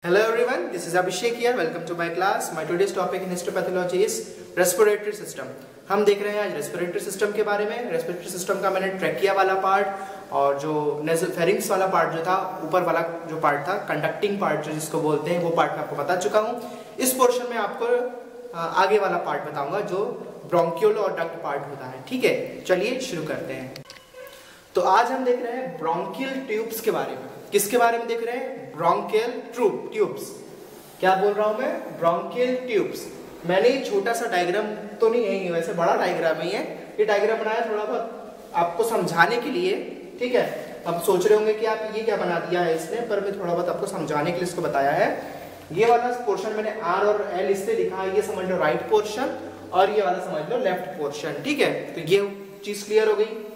Hello everyone, this is Abhishek here. Welcome to my class. My today's topic in histopathology is respiratory system. हम देख रहे हैं आज respiratory system के बारे में। रेस्पिरेटरी सिस्टम का मैंने ट्रैकिया वाला पार्ट और जो नेसोफेरिंक्स वाला पार्ट जो था, ऊपर वाला जो पार्ट था, कंडक्टिंग पार्ट जो जिसको बोलते हैं, वो पार्ट मैं आपको बता चुका हूँ। इस पोर्शन में आपको आगे वाला पार्ट बताऊंगा जो ब्रोंकियोल और डक्ट पार्ट होता है। ठीक है, चलिए शुरू करते हैं। तो आज हम देख रहे हैं ब्रोंकियल ट्यूब्स के बारे में। किसके बारे में देख रहे हैं? Bronchial tubes. क्या बोल रहा हूं मैं? Bronchial tubes. मैंने छोटा सा डायग्राम तो नहीं है, वैसे बड़ा डायग्राम ही है। ये डायग्राम बनाया थोड़ा बहुत आपको समझाने के लिए। ठीक है, अब सोच रहे होंगे कि आप ये क्या बना दिया है इसने, पर मैं थोड़ा बहुत आपको समझाने के लिए इसको बताया है। ये वाला पोर्शन मैंने आर और एल इससे लिखा है, ये समझ लो राइट पोर्शन, और ये वाला समझ लो लेफ्ट पोर्शन। ठीक है, तो ये चीज क्लियर हो गई।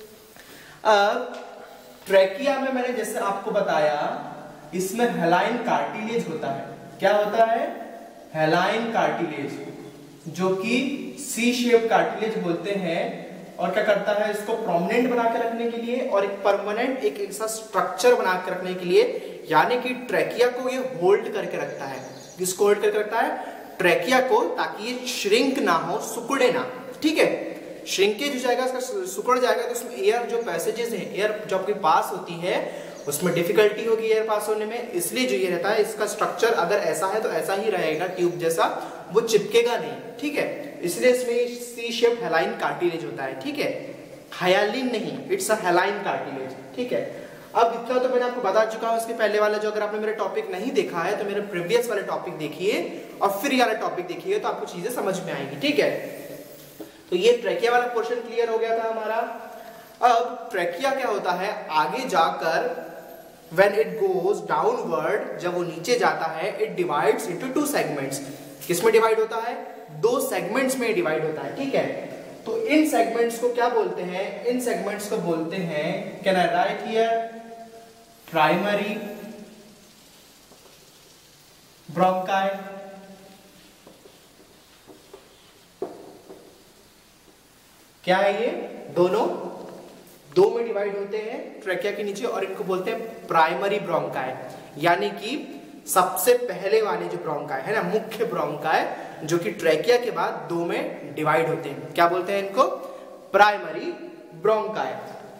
अब ट्रैकिया में मैंने जैसे आपको बताया, इसमें हेलाइन कार्टिलेज होता है। क्या होता है? हेलाइन कार्टिलेज, जो कि सी शेप कार्टिलेज बोलते हैं। और क्या करता है? इसको प्रोमिनेंट बना के रखने के लिए और एक परमानेंट एक ऐसा स्ट्रक्चर बना के रखने के लिए, यानी कि ट्रैकिया को ये होल्ड करके रखता है। किसको होल्ड करके रखता है? ट्रैकिया को, ताकि ये श्रिंक ना हो, सिकुड़े ना। ठीक है, श्रिंकेज हो जाएगा, इसका सिकुड़ जाएगा तो उसमें एयर जो पैसेजेस हैं, एयर जो आपके पास होती है, उसमें डिफिकल्टी होगी एयर पास होने में। इसलिए जो ये रहता है, इसका स्ट्रक्चर अगर ऐसा है तो ऐसा ही रहेगा, ट्यूब जैसा, वो चिपकेगा नहीं। ठीक है, इसलिए इसमें सी शेप हेलाइन कार्टिलेज होता है। ठीक है, हायालिन नहीं, इट्स अ हेलाइन कार्टिलेज। ठीक है, अब इतना तो मैंने आपको बता चुका हूं। इसके पहले वाला जो, अगर आपने मेरे टॉपिक नहीं देखा है तो मेरे प्रीवियस वाले टॉपिक देखिए और फिर ये वाला टॉपिक देखिए, तो आपको चीजें समझ में आएंगी। ठीक है, तो ये ट्रैकिया वाला पोर्शन क्लियर हो गया था हमारा। अब ट्रैकिया क्या होता है आगे जाकर, when it goes downward, जब वो नीचे जाता है, it divides into two segments। किसमें डिवाइड होता है? दो सेगमेंट्स में डिवाइड होता है। ठीक है, तो इन सेगमेंट्स को क्या बोलते हैं? इन सेगमेंट्स को बोलते हैं, can I write here, primary bronchi, क्या है ये? दोनों दो में डिवाइड होते हैं ट्रैकिया के नीचे, और इनको बोलते हैं प्राइमरी ब्रोंकाई, यानी कि सबसे पहले वाले जो ब्रोंकाई है ना, मुख्य ब्रोंकाई, जो कि ट्रैकिया के बाद दो में डिवाइड होते हैं। क्या बोलते हैं इनको? Primary bronchi.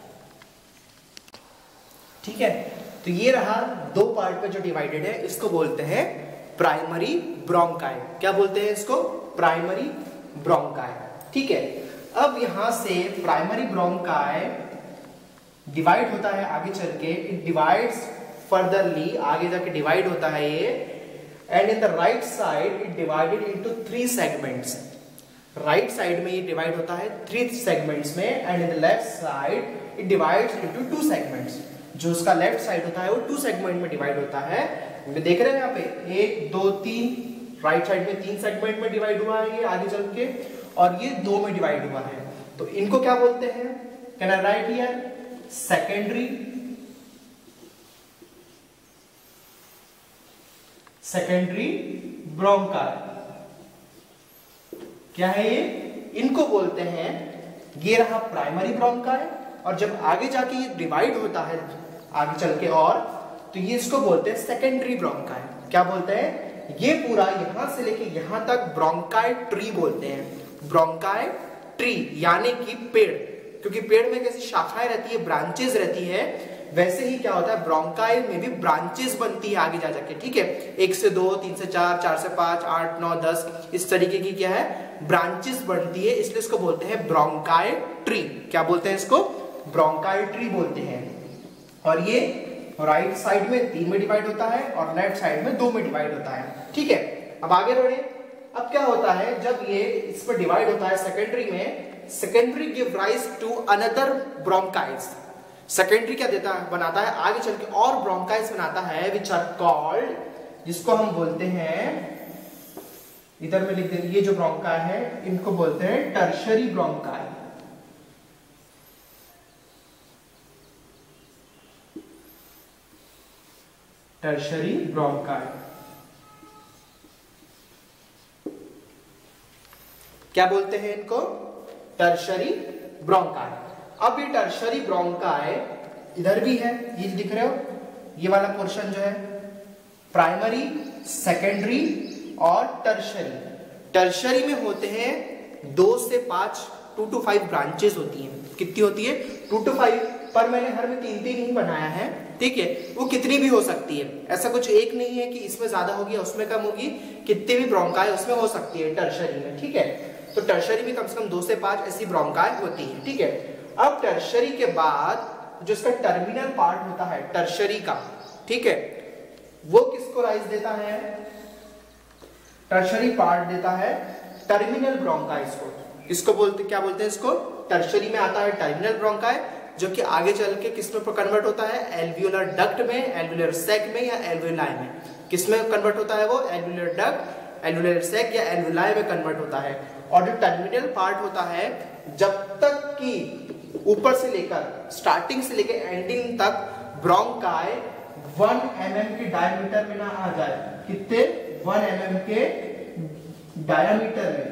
ठीक है, तो ये रहा दो पार्ट में जो डिवाइडेड है, इसको बोलते हैं प्राइमरी ब्रोंकाई। क्या बोलते हैं इसको? Primary bronchi. ठीक है, अब यहां से प्राइमरी ब्रोंकाई डिवाइड होता है आगे चल के, इट डिवाइड्स फर्दरली, आगे जाके डिवाइड होता है ये, and in the right side it divided into three segments. Right side में ये डिवाइड होता है थ्री सेगमेंट्स में, and in the left side it divides into two segments. जो उसका लेफ्ट साइड होता है वो टू सेगमेंट में डिवाइड होता है। देख रहे हैं यहाँ पे 1 2 3, राइट साइड में 3 सेगमेंट में डिवाइड हुआ है ये आगे चल के, और ये 2 में डिवाइड हुआ है। तो इनको क्या बोलते हैं? Can I write here, secondary bronchi. क्या है ये? इनको बोलते हैं, ये रहा प्राइमरी ब्रोंकाई, और जब आगे जाके ये डिवाइड होता है आगे चल के, और तो ये इसको बोलते हैं सेकेंडरी ब्रोंकाई। क्या बोलते हैं? ये पूरा यहां से लेके यहां तक ब्रोंकाई ट्री बोलते हैं। ब्रोंकाई ट्री यानी कि पेड़, क्योंकि पेड़ में कैसी शाखाएं रहती है, ब्रांचेस रहती है, वैसे ही क्या होता है ब्रोंकाई में भी ब्रांचेस बनती है आगे जा जाके। ठीक है, 1 से 2, 3 से 4, 4 से 5, 8 9 10, इस तरीके की क्या है ब्रांचेस बनती है, इसलिए इसको बोलते हैं ब्रोंकाई ट्री। क्या बोलते हैं इसको? ब्रोंकाई ट्री बोलते हैं। और ये राइट साइड में 3 में डिवाइड होता है और लेफ्ट साइड में 2 में डिवाइड होता है। ठीक है, अब आगे बढ़े। अब क्या होता है, जब ये इस पर डिवाइड होता है सेकेंडरी में, secondary give rise to another bronchi. Secondary क्या देता है, बनाता है आगे चल के और ब्रोंकाइज बनाता है, विच आर कॉल्ड, जिसको हम बोलते हैं, इधर में लिख देंगे, ये जो ब्रोंकाई है इनको बोलते हैं टर्शरी ब्रोंकाई। टर्शरी ब्रोंकाई क्या बोलते हैं इनको? Tertiary bronchi. अब ये टर्शरी ब्रोंकाई इधर भी है, ये दिख रहे हो, ये वाला पोर्शन जो है प्राइमरी, सेकेंडरी और टर्शरी। टर्शरी में होते हैं 2 से 5, 2 to 5 ब्रांचेस होती हैं। कितनी होती है? 2 to 5, पर मैंने हर में 3-3 ही बनाया है, ठीक है। वो कितनी भी हो सकती है, ऐसा कुछ एक नहीं है कि इसमें ज्यादा होगी उसमें कम होगी, कितनी भी ब्रोंकाई उसमें हो सकती है टर्शरी में, ठीक है। तो टर्शरी में कम से कम 2 से 5 ऐसी ब्रोंकाई होती है, ठीक है। अब टर्शरी के बाद जो इसका टर्मिनल पार्ट होता है टर्शरी का, ठीक है, वो किसको राइज देता है? टर्शरी पार्ट देता है टर्मिनल ब्रोंकाई को। इसको बोलते, क्या बोलते हैं इसको? टर्शरी में आता है टर्मिनल ब्रोंकाई, जो कि आगे चल के किस में कन्वर्ट होता है? एल्वियोलर डक्ट में, एल्वियोलर सैक में या एल्वियोलाई में। किस में कन्वर्ट होता है वो? एल्वियोलर डक्ट, एल्वियोलर सैक या एल्वियोलाई में कन्वर्ट होता है। और जो टर्मिनल पार्ट होता है, जब तक कि ऊपर से लेकर स्टार्टिंग से लेकर एंडिंग तक ब्रोंकाई 1 mm के डायमीटर में ना आ जाए। कितने? 1 mm के डायमीटर में,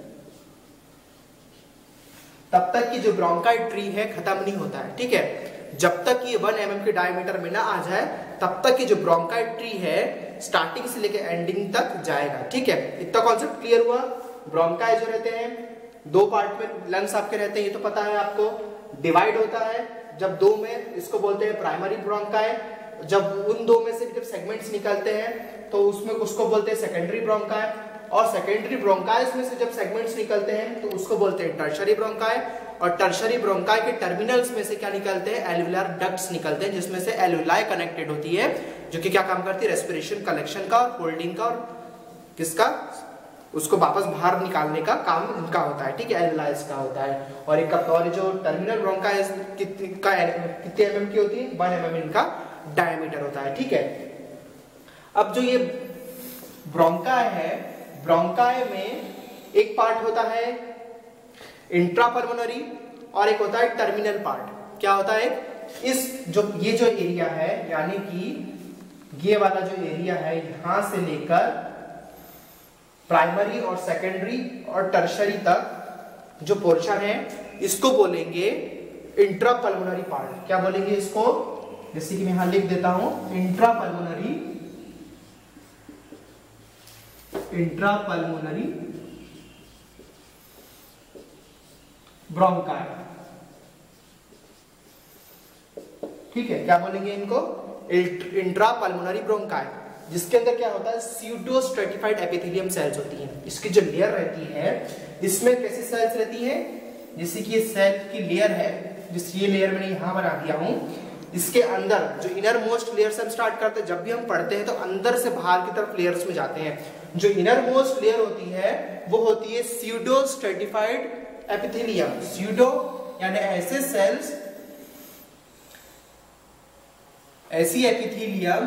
तब तक कि जो ब्रोंकाई ट्री है खत्म नहीं होता है, ठीक है। जब तक ये 1 mm के डायमीटर में ना आ जाए तब तक कि जो ब्रोंकाई ट्री है स्टार्टिंग से लेकर एंडिंग तक जाएगा, ठीक है। इतना कॉन्सेप्ट क्लियर हुआ? ब्रोंकाई जो रहते हैं 2 पार्ट में लंग्स आपके रहते हैं, ये तो पता है आपको। डिवाइड होता है जब 2 में, इसको बोलते हैं प्राइमरी ब्रोंकाई। जब उन 2 में से जब सेगमेंट्स निकलते हैं तो उसमें उसको बोलते हैं सेकेंडरी ब्रोंकाई। और सेकेंडरी ब्रोंकाइज में से जब सेगमेंट्स निकलते हैं तो उसको बोलते हैं टर्शरी ब्रोंकाई। और टर्शरी ब्रोंकाई के टर्मिनल्स में से क्या निकलते हैं? एल्वियोलर डक्ट्स निकलते हैं, जिसमें से एल्वियोलाई कनेक्टेड होती है, जो कि क्या काम करती है? रेस्पिरेशन, कलेक्शन का, होल्डिंग का और किसका? उसको वापस बाहर निकालने का काम इनका होता है, ठीक है, एल्वियोलाइज का होता है। और एक और जो टर्मिनल ब्रोंकाई कितने mm की होती है? 1 mm इनका डायमीटर होता है, ठीक है। अब जो ये ब्रोंकाई है, ब्रोंकाई में एक पार्ट होता है इंट्रापल्मोनरी और एक होता है टर्मिनल पार्ट। क्या होता है? इस ये जो एरिया है, यानी कि ये वाला जो एरिया है, यहां से लेकर प्राइमरी और सेकेंडरी और टर्शरी तक जो पोर्शन है, इसको बोलेंगे इंट्रापल्मोनरी पार्ट। क्या बोलेंगे इसको? जैसे कि मैं यहां लिख देता हूं, इंट्रापल्मोनरी ब्रोंकाई, ठीक है। क्या बोलेंगे इनको? इंट्रापल्मोनरी ब्रोंकाई, जिसके अंदर क्या होता है? स्यूडो स्ट्रेटिफाइड एपिथेलियम सेल्स होती हैं। इसकी जो लेयर रहती है, इसमें कैसी सेल्स रहती है? जैसे कि ये सेल की लेयर है, जिस ये लेयर मैंने यहां बना दिया हूं, इसके अंदर जो इनर मोस्ट लेयर से हम स्टार्ट करते हैं, जब भी हम पढ़ते हैं तो अंदर से बाहर की तरफ लेयर्स में जाते हैं। जो इनर मोस्ट लेयर होती है वो होती है स्यूडो स्ट्रेटिफाइड एपिथेलियम। स्यूडो यानी ऐसे सेल्स, ऐसी एपिथेलियम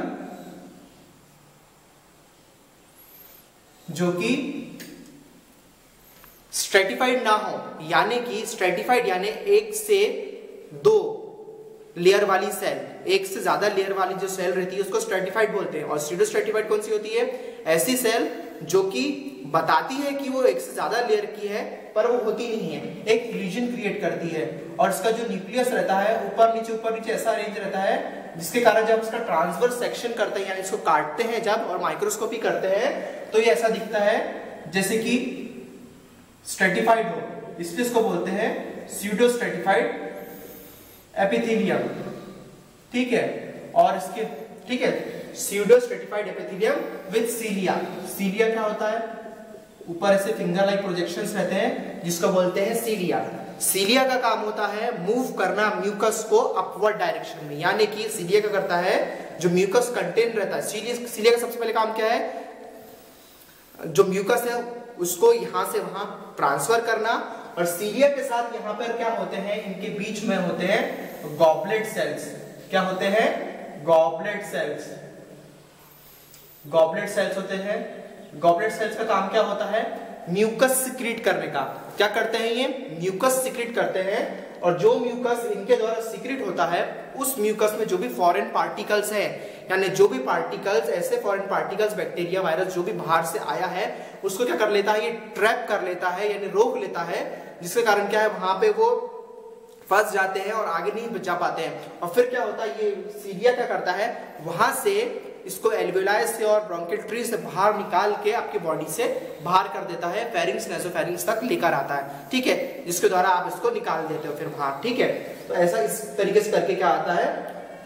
जो कि स्ट्रेटिफाइड ना हो, यानी कि स्ट्रेटिफाइड यानी 1 से 2 लेयर वाली सेल, 1 से ज्यादा लेयर वाली जो सेल रहती है उसको स्ट्रेटिफाइड बोलते हैं। और स्यूडो स्ट्रेटिफाइड कौन सी होती है? ऐसी सेल जो कि बताती है कि वो 1 से ज्यादा लेयर की है पर वो होती नहीं है, एक इल्यूजन क्रिएट करती है। और इसका जो न्यूक्लियस रहता है ऊपर नीचे ऐसा अरेंज रहता है, जिसके कारण जब इसका ट्रांसवर्स सेक्शन करते हैं, यानी इसको काटते हैं जब और माइक्रोस्कोपी करते हैं, तो ये ऐसा दिखता है जैसे कि स्ट्रेटिफाइड हो। इसलिए इसको बोलते हैं स्यूडो स्ट्रेटिफाइड एपिथेलियम, ठीक है। और इसके, ठीक है, pseudo stratified epithelium with cilia. Cilia क्या होता है? ऊपर ऐसे फिंगर लाइक प्रोजेक्शंस रहते हैं, जिसको बोलते हैं सीलिया। सीलिया का काम होता है मूव करना म्यूकस को अपवर्ड डायरेक्शन में, यानी कि सीलिया क्या करता है? जो म्यूकस कंटेन रहता है, सीलिया का सबसे पहले काम क्या है? जो म्यूकस है उसको यहां से वहां ट्रांसफर करना। और सीलिया के साथ यहां पर क्या होते हैं? इनके बीच में होते हैं गॉबलेट सेल्स। क्या होते हैं? Goblet cells. गॉबलेट सेल्स होते हैं। गॉबलेट सेल्स का काम क्या होता है? म्यूकस सिक्रीट करने का। क्या करते हैं ये? म्यूकस सिक्रीट करते हैं। और जो म्यूकस इनके द्वारा सिक्रीट होता है, उस म्यूकस में जो भी फॉरेन पार्टिकल्स हैं, यानी जो भी पार्टिकल्स, ऐसे फॉरेन पार्टिकल्स, बैक्टीरिया, वायरस जो भी बाहर से आया है, उसको क्या कर लेता है? ये ट्रैप कर लेता है, यानी रोक लेता है, जिसके कारण क्या है? वहां पे वो फंस जाते हैं और आगे नहीं जा पाते हैं। और फिर क्या होता है? ये सीलिया क्या करता है? वहां से इसको एल्वियोलाई से और ब्रोंकियल ट्री से बाहर निकाल के आपकी बॉडी से बाहर कर देता है, फेरिंग्स नासोफेरिंग्स तक लेकर आता है, ठीक है, जिसके द्वारा आप इसको निकाल देते हो फिर बाहर, ठीक है। तो ऐसा इस तरीके से करके क्या आता है,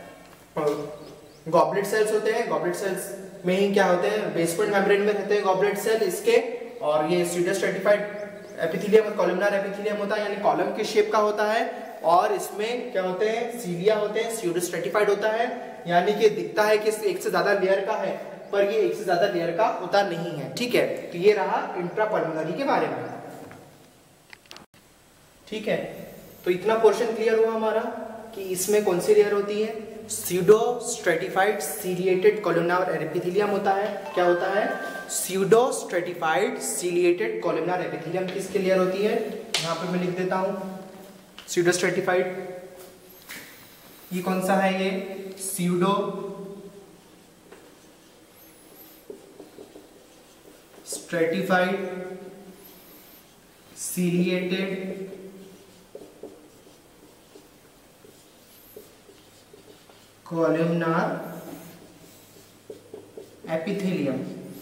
गॉबलेट सेल्स होते हैं, गॉबलेट सेल्स में ही क्या होते हैं, बेसमेंट मेम्ब्रेन में रहते हैं गॉबलेट सेल इसके, और ये pseudo stratified epithelium, columnar epithelium होता है, यानी कॉलम के शेप का होता है, और इसमें क्या होते हैं, सीलिया होते हैं, स्यूडो स्ट्रेटिफाइड होता है, यानी कि दिखता है कि एक से ज्यादा लेयर का है, पर ये एक से ज्यादा लेयर का होता नहीं है, ठीक है। तो ये रहा इंट्रापल्मोनरी के बारे में, ठीक है। तो इतना पोर्शन क्लियर हुआ हमारा कि इसमें कौन सी लेयर होती है, pseudo stratified ciliated columnar epithelium होता है। क्या होता है, pseudo stratified ciliated columnar epithelium किसकी लेयर होती है, यहाँ पे मैं लिख देता हूं, स्यूडो स्ट्रेटिफाइड, ये कौन सा है, ये pseudo stratified ciliated columnar epithelium,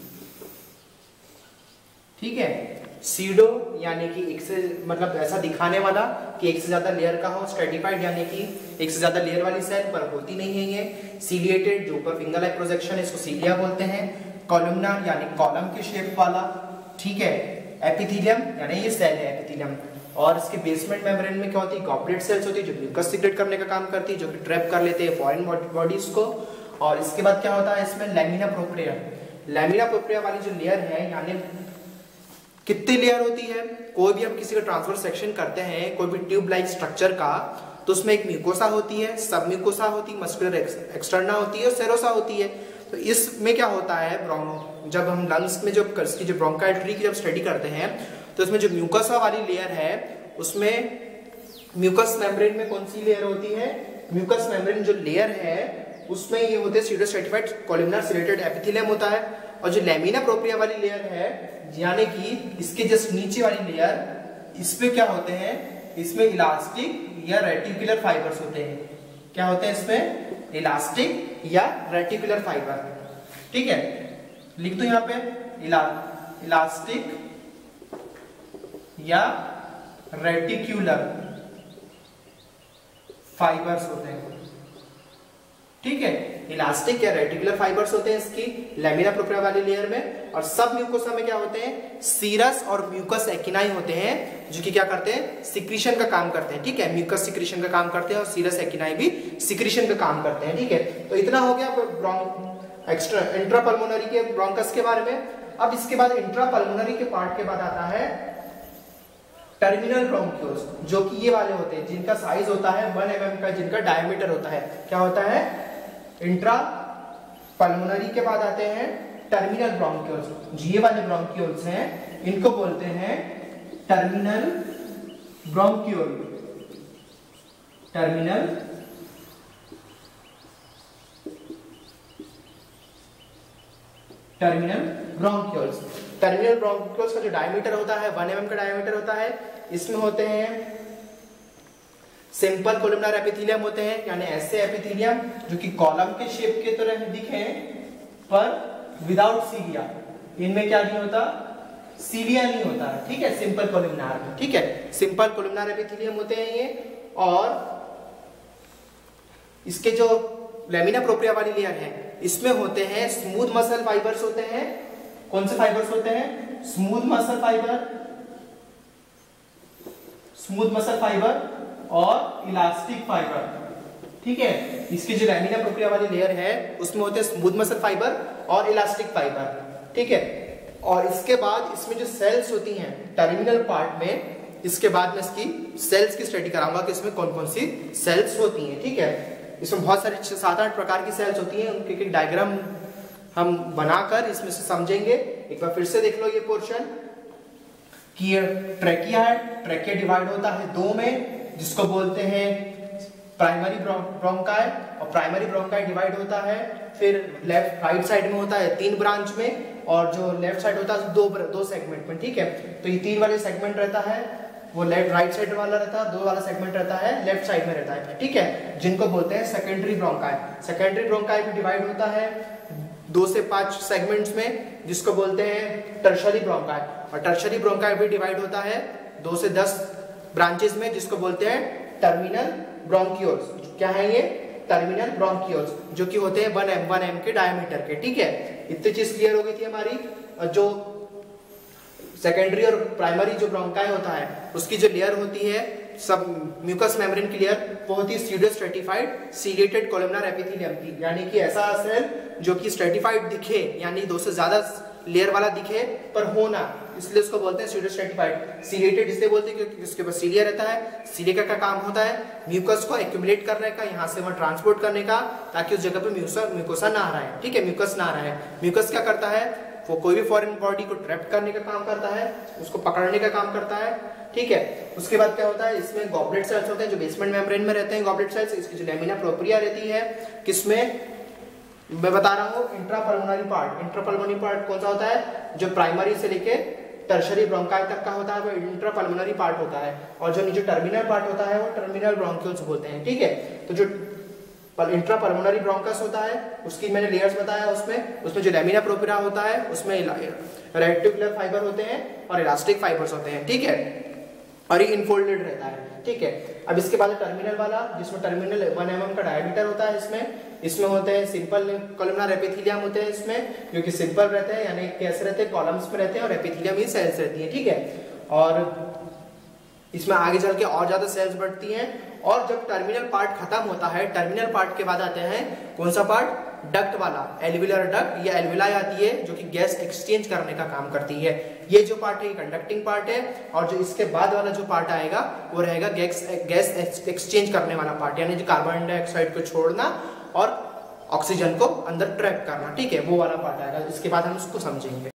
ठीक है। सीडो यानी कि एक से मतलब ऐसा दिखाने वाला कि एक से ज्यादा लेयर का हो, स्ट्रेटिफाइड यानी कि एक से ज्यादा लेयर वाली सेल पर होती नहीं है ये, सीलिएटेड जो ऊपर फिंगर लाइक प्रोजेक्शन है इसको सीलिया बोलते हैं, कॉलमनार यानी कॉलम के शेप वाला, ठीक है, एपिथेलियम यानी ये सेल है एपिथेलियम, और इसके बेसमेंट मेम्ब्रेन में क्या होती है, गॉबलेट सेल्स होती है जो म्यूकस सीक्रेट करने का काम करती है, जो कि ट्रैप कर लेते हैं फॉरेन बॉडीज को। और इसके बाद क्या होता है इसमें, लैमिना प्रोप्रिया, लैमिना प्रोप्रिया वाली जो लेयर है, यानी कितनी लेयर होती है, कोई भी हम किसी का ट्रांसफर सेक्शन करते हैं कोई भी ट्यूब लाइक स्ट्रक्चर का, तो उसमें एक म्यूकोसा होती है, सब म्यूकोसा होती है, मस्कुलर एक्सटर्ना होती है और सेरोसा होती है। तो इसमें क्या होता है, जब हम लंग्स में जो ब्रोंकाइल ट्री की जब स्टडी करते हैं तो उसमें जो म्यूकोसा वाली लेयर है उसमें म्यूकस मेम्ब्रेन में कौन सी लेयर होती है, म्यूकस मेम्ब्रेन जो लेयर है उसमें ये होते हैं pseudo stratified columnar ciliated epithelium होता है, और जो लैमिना प्रोप्रिया वाली लेयर है यानी कि इसके जस्ट नीचे वाली लेयर, इसमें क्या होते हैं, इसमें इलास्टिक या रेटिकुलर फाइबर्स होते हैं। क्या होते हैं इसमें, इलास्टिक या रेटिकुलर फाइबर, ठीक है, लिख दो यहाँ पे इलास्टिक या रेटिकुलर फाइबर्स होते हैं, ठीक है, इलास्टिक या रेटिकुलर फाइबर्स होते हैं इसकी लैमिना प्रोप्रिया वाली लेयर में। और सब म्यूकोसा में क्या होते हैं, सीरस और म्यूकस एक्टिनाई होते हैं जो कि क्या करते हैं, सिक्रीशन का काम करते हैं, ठीक है, म्यूकस सिक्रीशन का काम करते हैं और सीरस एक्टिनाई भी सिक्रीशन का काम करते हैं, ठीक है। तो इतना हो गया इंट्रापल्मोनरी के ब्रोंकस के बारे में। अब इसके बाद इंट्रापल्मोनरी के पार्ट के बाद आता है टर्मिनल ब्रोंक्यूल्स, जो कि ये वाले होते हैं जिनका साइज होता है 1 mm का, जिनका डायमीटर होता है। क्या होता है, इंट्रा पल्मोनरी के बाद आते हैं टर्मिनल ब्रोंक्यूल्स, ये वाले ब्रोंक्यूल्स हैं, इनको बोलते हैं terminal bronchiole, terminal bronchioles. Terminal bronchioles का जो डायमीटर होता है 1 mm का डायमीटर होता है। इसमें होते हैं सिंपल कोलमनार एपिथेलियम होते हैं, यानी ऐसे एपिथेलियम जो कि कॉलम के शेप के तरह दिखे पर विदाउट सीलिया। इनमें क्या नहीं होता, सीलिया नहीं होता है, ठीक है, सिंपल कोलमनार में, ठीक है, सिंपल कोलमनार एपिथेलियम होते हैं ये। और इसके जो लैमिना प्रोप्रिया वाली लेयर है इसमें होते हैं स्मूथ मसल फाइबर्स होते हैं। कौन से फाइबर्स होते हैं, स्मूथ मसल फाइबर और इलास्टिक फाइबर, ठीक है। इसकी जो लैमिना प्रोप्रिया वाली लेयर है उसमें होते हैं स्मूथ मसल फाइबर और इलास्टिक फाइबर, ठीक है। और इसके बाद इसमें जो सेल्स होती हैं टर्मिनल पार्ट में, इसके बाद में इसकी सेल्स की स्टडी कराऊंगा कि इसमें कौन कौन सी सेल्स होती हैं, ठीक है। इसमें बहुत सारी 7-8 प्रकार की सेल्स होती हैं, उनके एक डायग्राम हम बनाकर इसमें से समझेंगे। एक बार फिर से देख लो ये पोर्शन कि ट्रैकिया है, ट्रैकिया डिवाइड होता है 2 में, जिसको बोलते हैं प्राइमरी ब्रोंकाई, और प्राइमरी ब्रोंकाई डिवाइड होता है फिर लेफ्ट राइट साइड में होता है 3 ब्रांच में, और जो लेफ्ट साइड होता है 2 सेगमेंट में, ठीक है। तो ये 3 वाले सेगमेंट रहता है, वो लेफ्ट राइट साइड वाला रहता है, 2 वाला सेगमेंट रहता है लेफ्ट साइड में रहता है, ठीक है, जिनको बोलते हैं सेकेंडरी ब्रोंकाई। सेकेंडरी ब्रोंकाई भी डिवाइड होता है 2 से 5 सेगमेंट्स में, जिसको बोलते हैं टर्शरी ब्रोंकाई। और टर्शरी ब्रोंकाई भी डिवाइड होता है 2 से 10 ब्रांचेस में, जिसको बोलते हैं टर्मिनल ब्रोंकियोल्स। क्या है ये? टर्मिनल ब्रोंकियोल्स, जो कि होते हैं 1 mm के डायमीटर के। ठीक है, इतनी चीज क्लियर हो गई थी हमारी। जो सेकेंडरी और प्राइमरी जो ब्रोंकाई होता है उसकी जो लेयर होती है सब म्यूकस मेम्ब्रेन की लेयर, वो होती है pseudo stratified ciliated columnar epithelium की, यानी कि ऐसा सेल जो कि स्ट्रेटिफाइड दिखे, यानी 2 से ज्यादा लेयर वाला दिखे पर हो ना, इसलिए उसको बोलते हैं स्यूडो स्ट्रेटिफाइड। सीलिएटेड इसलिए बोलते हैं क्योंकि उसके पास सीलिया रहता है। सीलिया का काम होता है म्यूकस को एक्यूमुलेट करने का, यहाँ से वहाँ ट्रांसपोर्ट करने का, ताकि उस जगह पे म्यूकोसा ना रहे। ठीक है, म्यूकस ना रहे। म्यूकस क्या करता है? वो कोई भी फॉरेन बॉडी को ट्रैप करने का काम करता है, उसको पकड़ने का काम करता है। ठीक है, उसके बाद क्या होता है? इसमें गॉबलेट सेल्स होते हैं जो बेसमेंट मेम्ब्रेन में रहते हैं। गॉबलेट सेल्स, इसकी जो लैमिना प्रोप्रिया रहती है, किसमें मैं बता रहा हूँ, इंट्रापल्मोनरी पार्ट। इंट्रापल्मोनरी पार्ट कौन सा होता है? जो प्राइमरी से लेके टर्शरी ब्रोंकाई तक का होता है वो इंट्रापल्मोनरी पार्ट होता है। और जो नीचे टर्मिनल पार्ट होता है वो टर्मिनल ब्रोंकियोल्स बोलते हैं। ठीक है, तो जो इंट्रापल्मोनरी ब्रोंकस होता है उसकी मैंने लेयर्स बताया, उसमें जो लैमिना प्रोप्रिया होता है उसमें रेक्टिकुलर फाइबर होते हैं और इलास्टिक फाइबर्स होते हैं। ठीक है, और ये इनफोल्डेड रहता है। ठीक है, अब इसके बाद टर्मिनल वाला, जिसमें टर्मिनल 1 mm का डायमीटर होता है। इसमें होते हैं सिंपल कोलमनार एपिथेलियम होते हैं इसमें, क्योंकि सिंपल रहते हैं, यानी कैसे रहते हैं? कॉलम्स में रहते हैं और एपिथेलियम ही सेल्स रहती है। ठीक है, और इसमें आगे चल के और ज्यादा सेल्स बढ़ती हैं। और जब टर्मिनल पार्ट खत्म होता है, टर्मिनल पार्ट के बाद आते हैं कौन सा पार्ट? डक्ट वाला, एल्वियुलर डक्ट या एल्विलाई आती है, जो कि गैस एक्सचेंज करने का काम करती है। ये जो पार्ट है ये कंडक्टिंग पार्ट है, और जो इसके बाद वाला जो पार्ट आएगा वो रहेगा गैस एक्सचेंज करने वाला पार्ट, यानी जो कार्बन डाइऑक्साइड को छोड़ना और ऑक्सीजन को अंदर ट्रैप करना। ठीक है, वो वाला पार्ट आएगा। इसके बाद हम उसको समझेंगे।